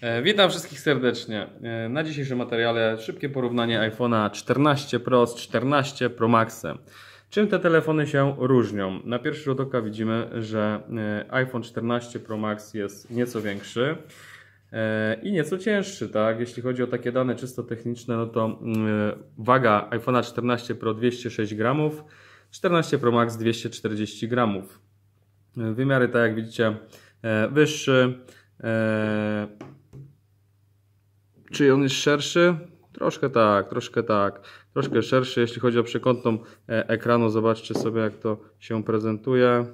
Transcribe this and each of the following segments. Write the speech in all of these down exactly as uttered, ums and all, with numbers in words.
Witam wszystkich serdecznie. Na dzisiejszym materiale szybkie porównanie iPhone'a czternaście Pro z czternaście Pro Maxem. Czym te telefony się różnią? Na pierwszy rzut oka widzimy, że iPhone czternaście Pro Max jest nieco większy i nieco cięższy, tak? Jeśli chodzi o takie dane czysto techniczne, no to waga iPhone'a czternaście Pro dwieście sześć gramów, czternaście Pro Max dwieście czterdzieści gramów. Wymiary, tak jak widzicie, wyższy. Czy on jest szerszy? Troszkę tak, troszkę tak. Troszkę szerszy, jeśli chodzi o przekątną ekranu. Zobaczcie sobie, jak to się prezentuje.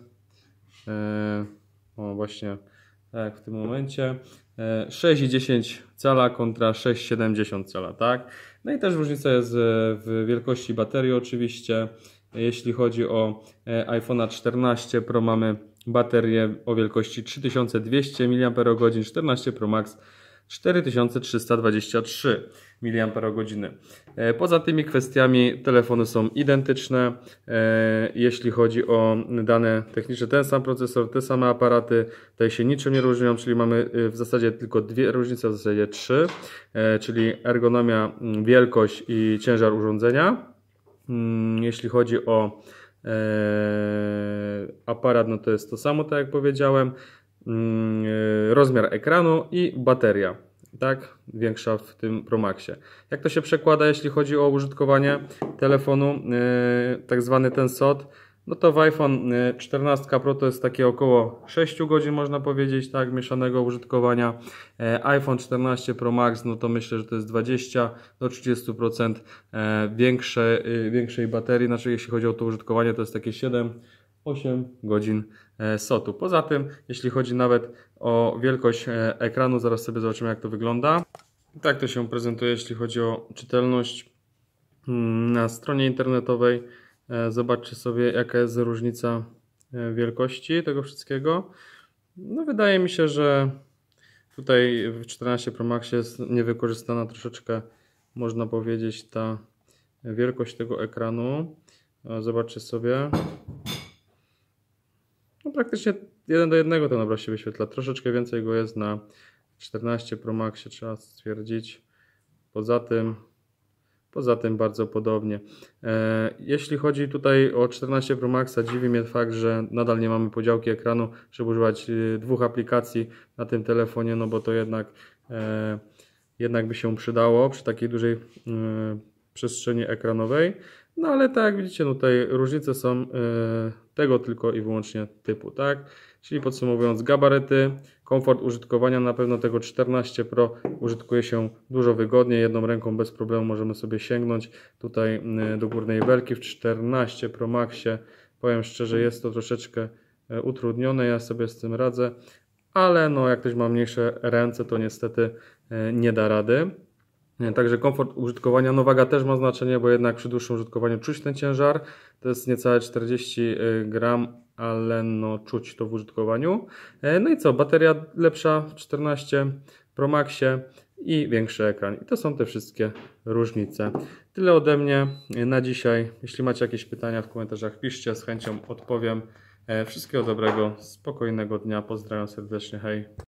O, właśnie tak w tym momencie. sześć i dziesięć cala kontra sześć i siedemdziesiąt cala, tak? No i też różnica jest w wielkości baterii oczywiście. Jeśli chodzi o iPhone'a czternaście Pro, mamy baterię o wielkości trzy tysiące dwieście miliampergodzin, czternaście Pro Max cztery tysiące trzysta dwadzieścia trzy miliamperogodzin. Poza tymi kwestiami telefony są identyczne. Jeśli chodzi o dane techniczne, ten sam procesor, te same aparaty, tutaj się niczym nie różnią, czyli mamy w zasadzie tylko dwie różnice, w zasadzie trzy, czyli ergonomia, wielkość i ciężar urządzenia. Jeśli chodzi o aparat, no to jest to samo, tak jak powiedziałem. Rozmiar ekranu i bateria, tak, większa w tym Pro Maxie. Jak to się przekłada, jeśli chodzi o użytkowanie telefonu, tak zwany ten S O T, no to w iPhone czternaście Pro to jest takie około sześć godzin, można powiedzieć, tak, mieszanego użytkowania. iPhone czternaście Pro Max, no to myślę, że to jest dwadzieścia do trzydziestu procent większe, większej baterii, znaczy jeśli chodzi o to użytkowanie, to jest takie siedem osiem godzin S O T-u. Poza tym, jeśli chodzi nawet o wielkość ekranu, zaraz sobie zobaczymy, jak to wygląda. Tak to się prezentuje, jeśli chodzi o czytelność na stronie internetowej. Zobaczcie sobie, jaka jest różnica wielkości tego wszystkiego. No, wydaje mi się, że tutaj w czternaście Pro Max jest niewykorzystana troszeczkę, można powiedzieć, ta wielkość tego ekranu. Zobaczcie sobie. No, praktycznie jeden do jednego ten obraz się wyświetla. Troszeczkę więcej go jest na czternaście Pro Maxie, trzeba stwierdzić. Poza tym, poza tym bardzo podobnie. E, jeśli chodzi tutaj o czternaście Pro Maxa, dziwi mnie fakt, że nadal nie mamy podziałki ekranu, żeby używać dwóch aplikacji na tym telefonie, no bo to jednak, e, jednak by się przydało przy takiej dużej e, przestrzeni ekranowej. No ale tak jak widzicie, no tutaj różnice są yy, tego tylko i wyłącznie typu, tak? Czyli podsumowując, gabaryty, komfort użytkowania, na pewno tego czternaście Pro użytkuje się dużo wygodniej, jedną ręką bez problemu możemy sobie sięgnąć tutaj yy, do górnej belki. W czternaście Pro Maxie, powiem szczerze, jest to troszeczkę yy, utrudnione, ja sobie z tym radzę, ale no jak ktoś ma mniejsze ręce, to niestety yy, nie da rady. Także komfort użytkowania, no waga też ma znaczenie, bo jednak przy dłuższym użytkowaniu czuć ten ciężar. To jest niecałe czterdzieści gram, ale no czuć to w użytkowaniu. No i co, bateria lepsza w czternaście Pro Maxie i większy ekran. I to są te wszystkie różnice. Tyle ode mnie na dzisiaj. Jeśli macie jakieś pytania, w komentarzach piszcie, z chęcią odpowiem. Wszystkiego dobrego, spokojnego dnia, pozdrawiam serdecznie, hej.